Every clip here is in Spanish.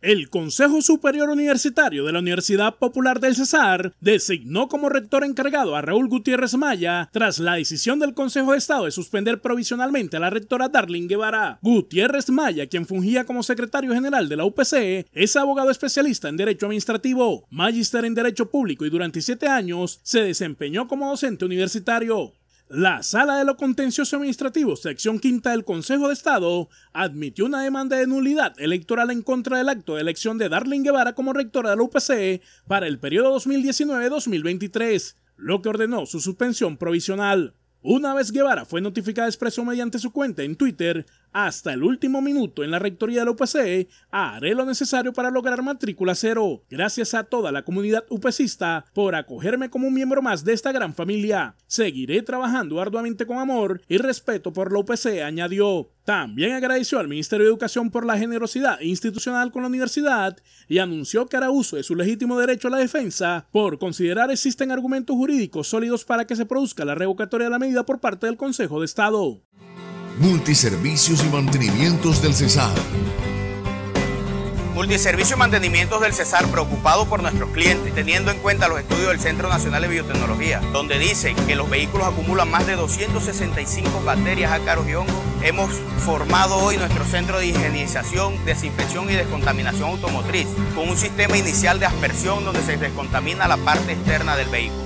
El Consejo Superior Universitario de la Universidad Popular del Cesar designó como rector encargado a Raúl Gutiérrez Maya tras la decisión del Consejo de Estado de suspender provisionalmente a la rectora Darling Guevara. Gutiérrez Maya, quien fungía como secretario general de la UPC, es abogado especialista en Derecho Administrativo, magíster en Derecho Público y durante 7 años se desempeñó como docente universitario. La Sala de lo Contencioso Administrativo, sección quinta del Consejo de Estado, admitió una demanda de nulidad electoral en contra del acto de elección de Darling Guevara como rectora de la UPC para el periodo 2019-2023, lo que ordenó su suspensión provisional. Una vez Guevara fue notificada expreso mediante su cuenta en Twitter, hasta el último minuto en la rectoría de la UPC, haré lo necesario para lograr matrícula cero. Gracias a toda la comunidad upecista por acogerme como un miembro más de esta gran familia. Seguiré trabajando arduamente con amor y respeto por la UPC, añadió. También agradeció al Ministerio de Educación por la generosidad institucional con la universidad y anunció que hará uso de su legítimo derecho a la defensa por considerar existen argumentos jurídicos sólidos para que se produzca la revocatoria de la medida por parte del Consejo de Estado. Multiservicios y mantenimientos del Cesar. Multiservicios y mantenimientos del Cesar, preocupado por nuestros clientes, teniendo en cuenta los estudios del Centro Nacional de Biotecnología, donde dicen que los vehículos acumulan más de 265 bacterias, ácaros y hongos. Hemos formado hoy nuestro centro de higienización, desinfección y descontaminación automotriz, con un sistema inicial de aspersión donde se descontamina la parte externa del vehículo.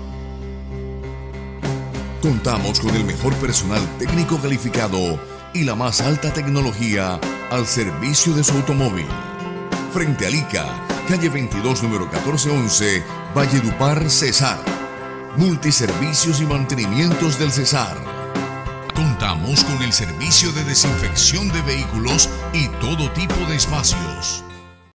Contamos con el mejor personal técnico calificado y la más alta tecnología al servicio de su automóvil. Frente a Ica, calle 22, número 1411, Valledupar, Cesar. Multiservicios y mantenimientos del Cesar. Contamos con el servicio de desinfección de vehículos y todo tipo de espacios.